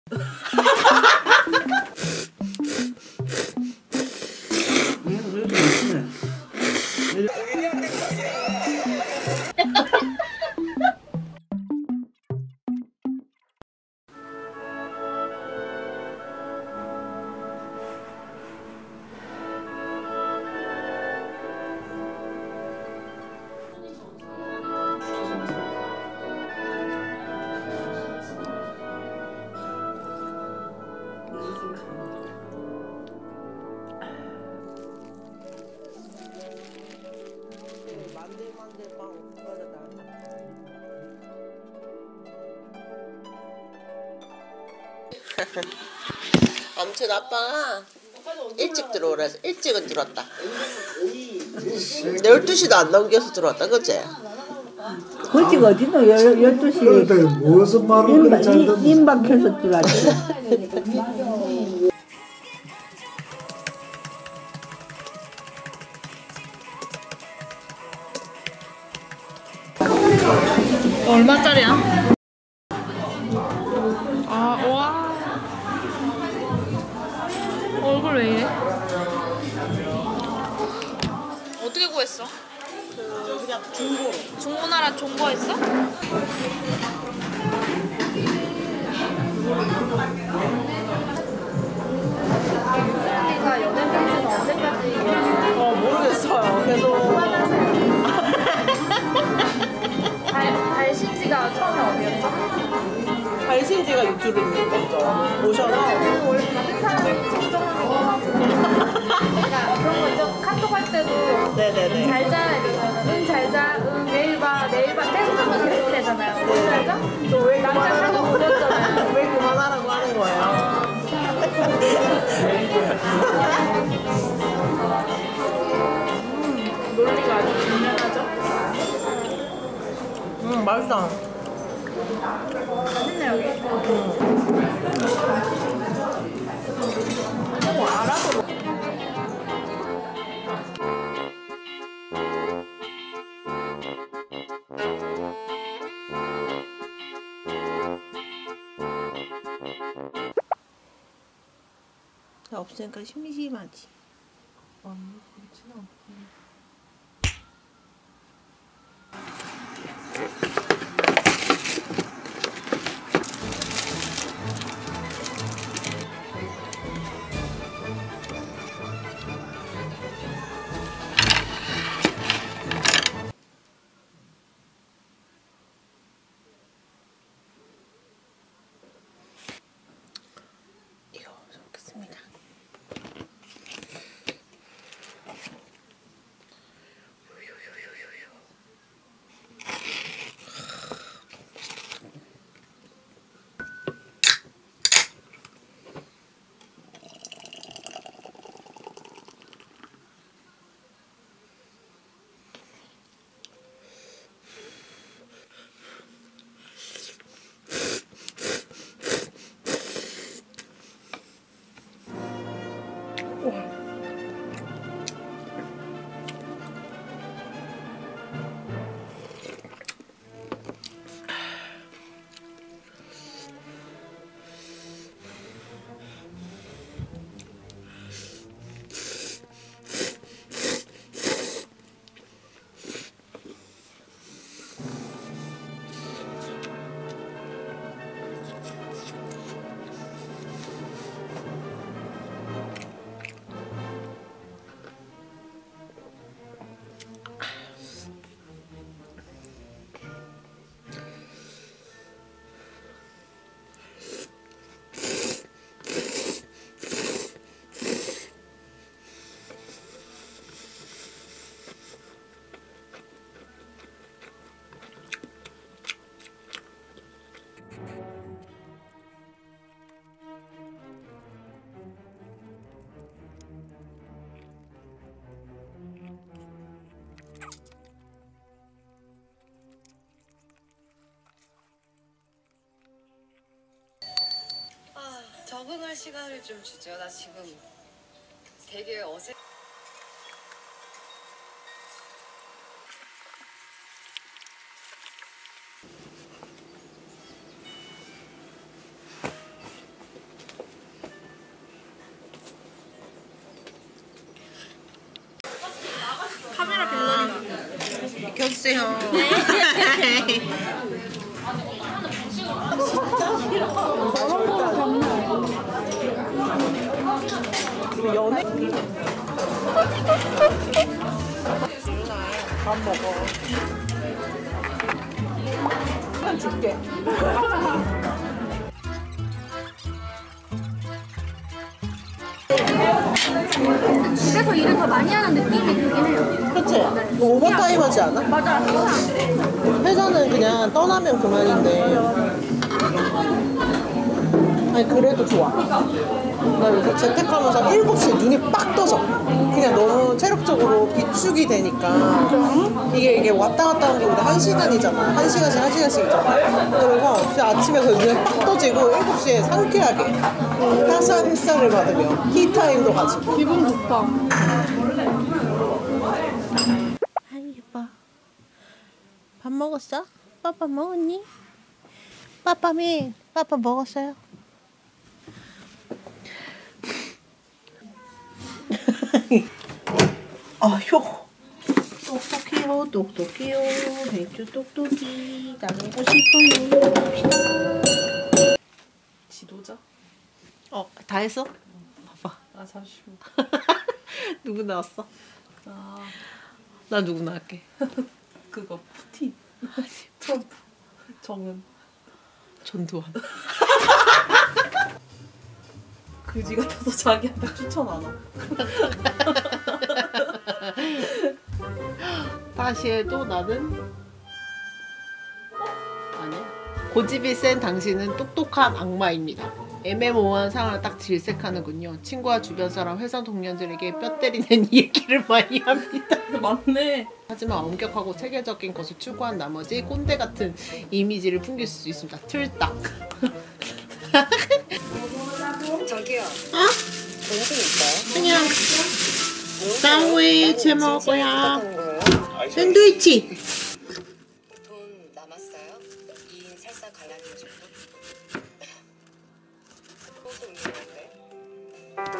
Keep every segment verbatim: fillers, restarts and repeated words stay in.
아무튼 아빠가 일찍 들어오라 해서 일찍은 들어왔다. 열두 시도 안 넘겨서 들어왔다, 그치? 그치, 어디노? 열두 시. 무슨 말을 그래 잘 듣는 임박해서 들어왔지. 얼마짜리야? 아, 와. 얼굴 왜 이래? 어떻게 구했어? 그 그냥 중고로. 중고나라 중고했어? 우리가 연애 편지는 언제까지? 어, 모르겠어요. 계속. 발, 발신지가 처음에 어디였죠? 발신지가 유튜브인 거죠. 오셔서. 원래 다른 사람을 걱정하는 거. 그러니까 그런 거 있죠. 카톡 할 때도 네네네. 잘자 이러면 응 잘자 응 내일 봐 내일 봐 계속 한번 계속 되잖아요. 응 잘자? 너왜 남자 카톡 보냈잖아요. 왜 그만하라고 하는 거예요? 음, 논리가 아주 분명하죠? 음, 맛있다. 맛있네 여기. 어, 알아서. 없으니까 심심하지. 아, 그렇진 않고. 이거 먹겠습니다. 적응할 시간을 좀 주죠. 나 지금 되게 어색. 켜주세요. 연애 밥 먹어. 한 줄게. 집에서 일을 더 많이 하는 느낌이 들긴 해요. 그치? 이거 오버타임 하지 않아? 맞아. 회사는 그냥 떠나면 그만인데. 아니 그래도 좋아. 나 요새 재택하면서 일곱 시에 눈이 빡 떠져. 그냥 너무 체력적으로 비축이 되니까. 이게 이게 왔다 갔다 하는 게 우리 한 시간이잖아. 한 시간씩 한 시간씩이잖아. 그래서 진짜 아침에 그 눈이 빡 떠지고 일곱 시에 상쾌하게 따스한 햇살을 받으며 티타임도 가지고. 기분 좋다. 아이 예뻐. 밥 먹었어? 빠빠 먹었니? 빠빠민 빠빠 먹었어요? 아휴 똑똑해요 똑똑해요 맥주 똑똑이 나가고 싶어요. 지도자? 어 다 했어? 봐봐. 아 잠시만. 누구 나왔어? 아 나 누구 나갈게. 그거 푸틴. 트럼프. 정은. 전두환. 그지 같아서 자기한테 추천 안 하. 다시 해도 나는 아니 고집이 센 당신은 똑똑한 악마입니다. 애매모호한 상황을 딱 질색하는군요. 친구와 주변 사람, 회사 동료들에게 뼈 때리는 얘기를 많이 합니다. 맞네. 하지만 엄격하고 체계적인 것을 추구한 나머지 꼰대 같은 이미지를 풍길 수 있습니다. 틀딱. 저기요. 어? 점심 있어요? 그냥 샌드위치 먹을 거야. 하는 거예요? 샌드위치. 돈 남았어요? 이 인 살짝 갈라는 정도? 소스 음료인데.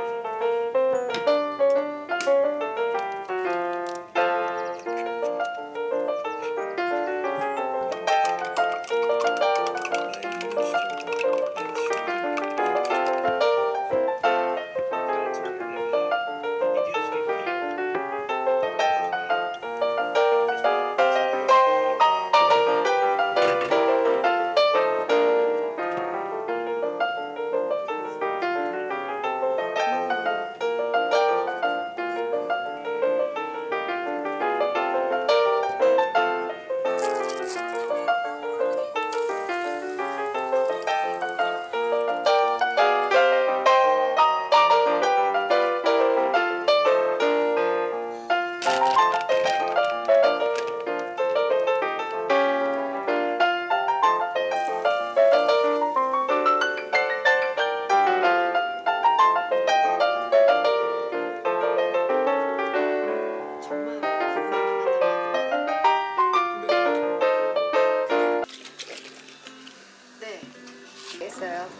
했어요.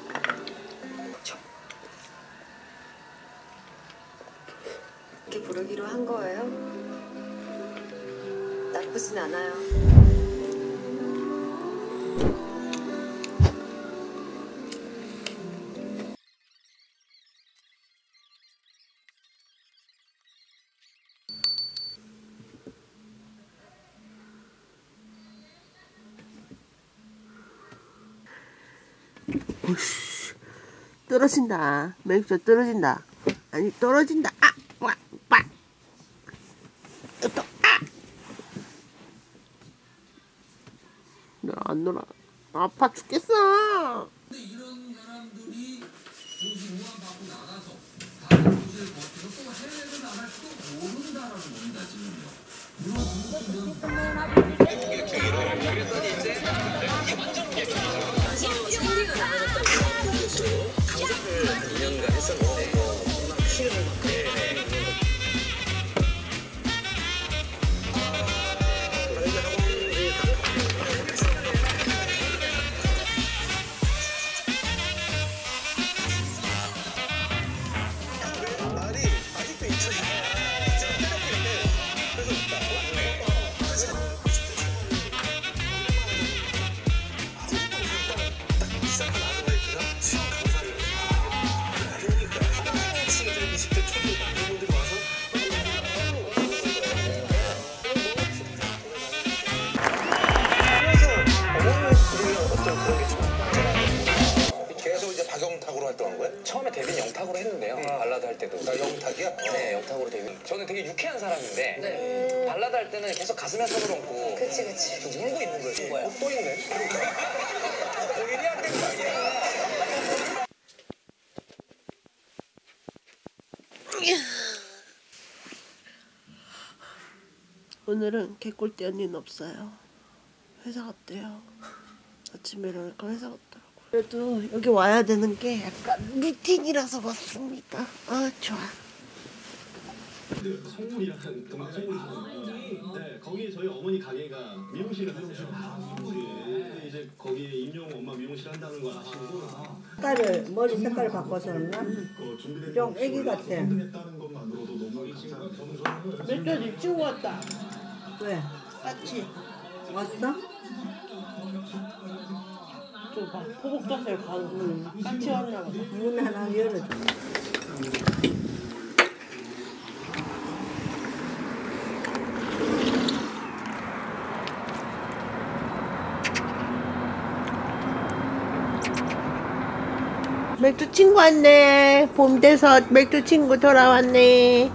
이렇게 부르기로 한 거예요? 나쁘진 않아요. 오씨, 떨어진다. 맥주 떨어진다. 아니 떨어진다. 아, 와, 빠. 또, 아. 나안 놀아. 아파 죽겠어. 이런 사람들이 도시 모아갖고 나가서 다른 도시를 거쳐서 또 해외를 나갈지도 모른다라는 겁니다, 지금요. 말이 아직도 잊혀지네. 영탁으로 활동한 거야? 처음에 데뷔는 영탁으로 했는데요. 발라드 할 때도. 나 영탁이야? 네, 영탁으로 데뷔. 저는 되게 유쾌한 사람인데 네. 발라드 할 때는 계속 가슴에 손을 얹고 그치 그치. 좀 울고 있는 거예요. 뭐야? 어, 또 있네. 일이 안 되는 거 아니야? 오늘은 개꿀띠 언니는 없어요. 회사 갔대요. 아침에 일어나니까 회사 갔더라고. 그래도 여기 와야 되는 게 약간 루틴이라서 왔습니다. 아 좋아. 성물이라는 동네 성물이잖아요. 네, 거기에 저희 어머니 가게가 미용실을 하세요. 근데 이제 거기에 임용 엄마 미용실 한다는 걸 아시고 색깔을 머리 색깔을 바꿔서 했나? 그 준비된 좀 애기 같아. 했다는 것만으로도 너무 감사합니다. 맥주 찍고 왔다. 왜? 같이. 왔어? 저봐 포복자세 가고 같이 왔나 보다. 문 하나 열어줘. 맥주 친구 왔네. 봄 돼서 맥주 친구 돌아왔네.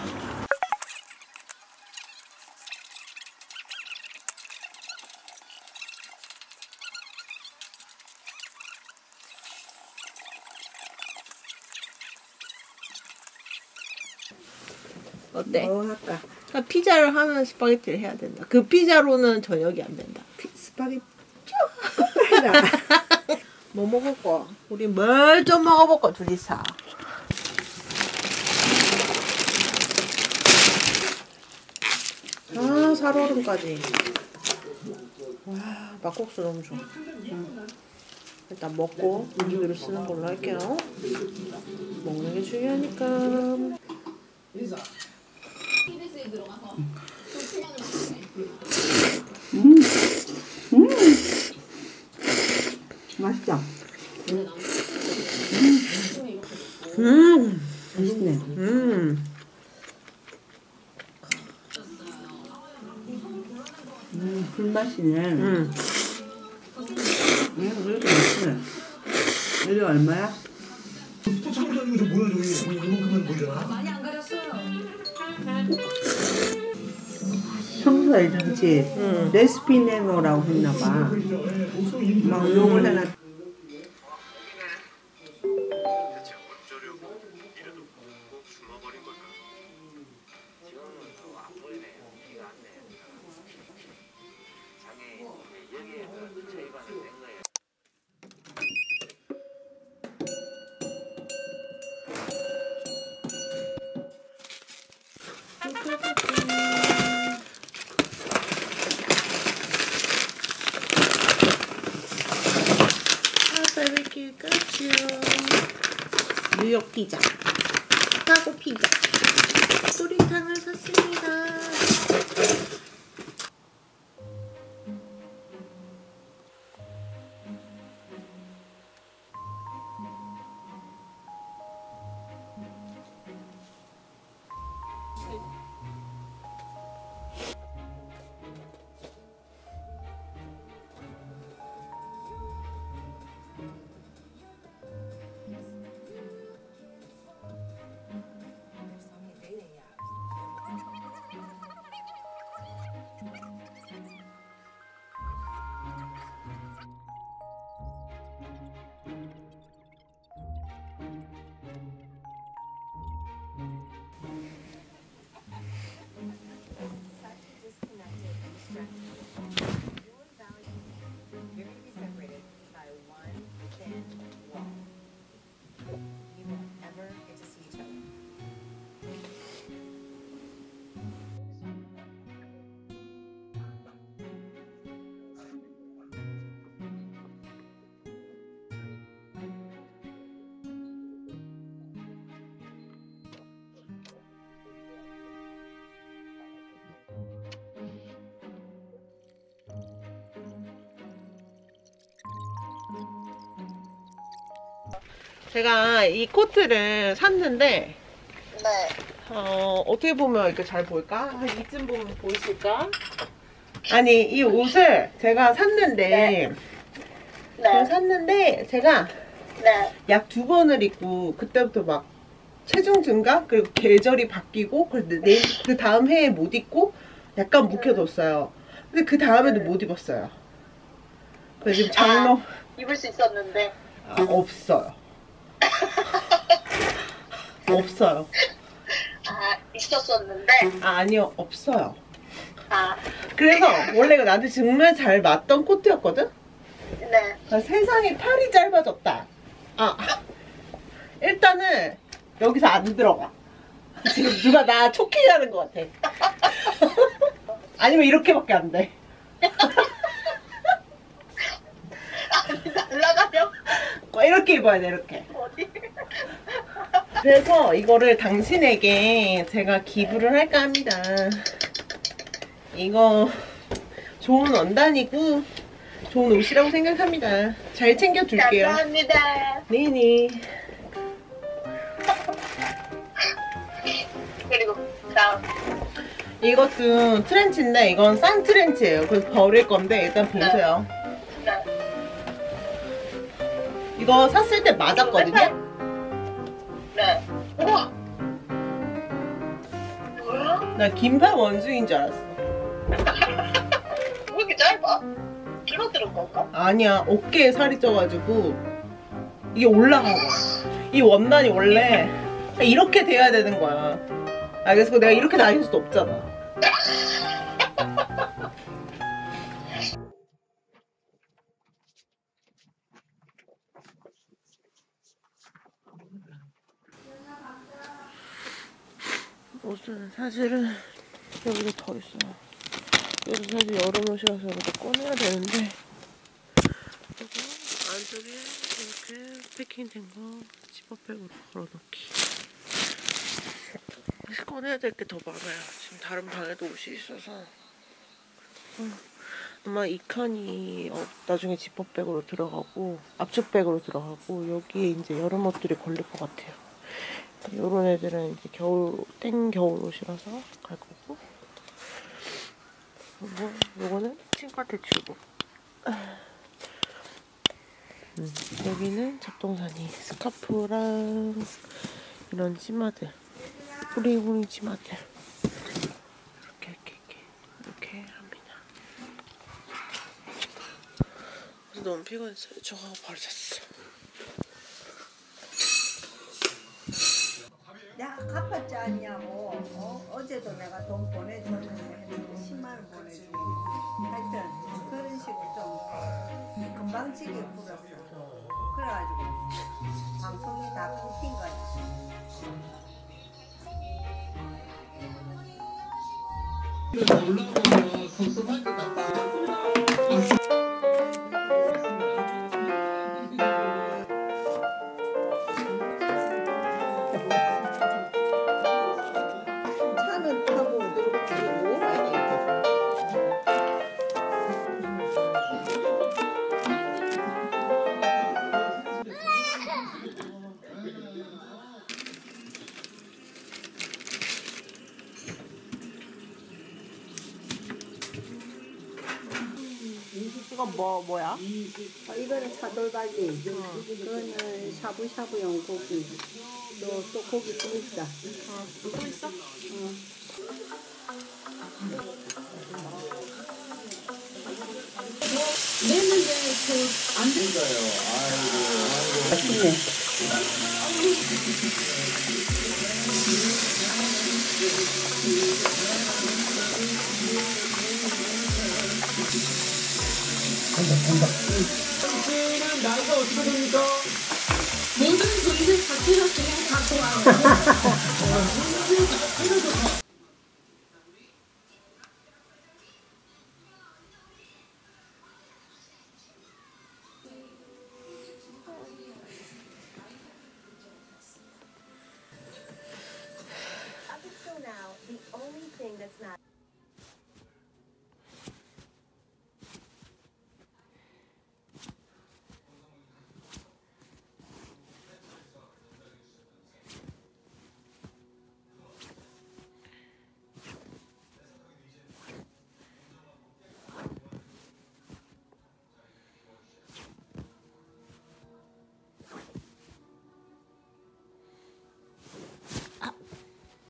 어때? 뭐 할까? 아, 피자를 하면 스파게티를 해야 된다. 그 피자로는 저녁이 안 된다. 피, 스파게티 해라. 뭐 먹을 거? 우리 뭘 좀 먹어볼까 둘이서. 아 살얼음까지. 와 막국수 너무 좋아. 응. 일단 먹고 인기로 쓰는 걸로 할게요. 먹는 게 중요하니까. 음. 음. 맛있다. 음. 맛있네. 음. 음, 불맛이네. 음. 음, 이렇게 맛있네. 이게 얼마야? 포착도 아니고 저 뭐야 저기 이만큼만 보이잖아. 많이 안 가렸어요. 청소해 주지. 음. 레시피 내놓으라고 했나봐. 막 욕을 해놨. 바베큐 끝이요. 뉴욕 피자 하고 피자 또리탕을 샀습니다. 제가 이 코트를 샀는데 네. 어, 어떻게 보면 이렇게 잘 보일까? 한 이쯤 보면 보이실까? 아니 이 옷을 제가 샀는데 네. 제가 샀는데 제가 네. 약 두 번을 입고 그때부터 막 체중 증가 그리고 계절이 바뀌고 내, 그 다음 해에 못 입고 약간 묵혀뒀어요. 근데 그 다음에도 못 입었어요. 그래서 지금 장롱 아, 입을 수 있었는데 아, 없어요. 없어요. 아 있었었는데 아 아니요 없어요. 아 그래서 원래 이거 나한테 정말 잘 맞던 코트였거든? 네. 아, 세상에 팔이 짧아졌다. 아 일단은 여기서 안 들어가. 지금 누가 나 촉해하는 것 같아. 아니면 이렇게밖에 안 돼. 아니 날라가려 이렇게 입어야 돼 이렇게. 어디? 그래서 이거를 당신에게 제가 기부를 할까 합니다. 이거 좋은 원단이고 좋은 옷이라고 생각합니다. 잘 챙겨둘게요. 감사합니다. 네네. 그리고 다음 이것도 트렌치인데 이건 싼 트렌치예요. 그래서 버릴 건데 일단 보세요. 네. 이거 샀을 때 맞았거든요? 네. 우와. 뭐야? 나 긴팔 원숭이인 줄 알았어. 왜 이렇게 짧아? 줄어드는 건가? 아니야, 어깨에 살이 쪄가지고 이게 올라간 거야. 이 원단이 원래 이렇게 돼야 되는 거야. 아, 그래서 내가 이렇게 다닐 수도 없잖아. 옷은 사실은 여기도 더 있어요. 여기서 사실 여름옷이라서 이렇게 꺼내야 되는데 그리고 안쪽에 이렇게 패킹된 거 지퍼백으로 걸어놓기. 꺼내야 될 게 더 많아요. 지금 다른 방에도 옷이 있어서 아마 이 칸이 어, 나중에 지퍼백으로 들어가고 압축백으로 들어가고 여기에 이제 여름옷들이 걸릴 것 같아요. 요런 애들은 이제 겨울, 땡 겨울 옷이라서 갈 거고 그리고 요거는 친구한테 주고 음, 여기는 잡동사니 스카프랑 이런 치마들 후리후리 치마들 이렇게 이렇게 이렇게 이렇게 합니다. 그래서 너무 피곤했어요. 저거 바로 잤어. 내가 갚았지 않냐고. 어? 어제도 내가 돈 보내줬는데 했는데 십만 원 보내주고 하여튼 그런 식으로 좀 금방지게 굴었어. 그래가지고 방송이 다 끊긴 거지. 올라오면 급습할 것 같다. 차는 타고 이렇게 이거 뭐, 뭐야? 어, 이거는 차돌박이, 그거는 샤브샤브용 고기, 또, 또 고기 또 있어. 아, 또 있어? 어. 냈는데 그안 그러니까요. 아이고, 아이고. 맛있네. 당신은 나이가 어떻게 됩니까? 모든 분들 다 필요 그냥 다 좋아요.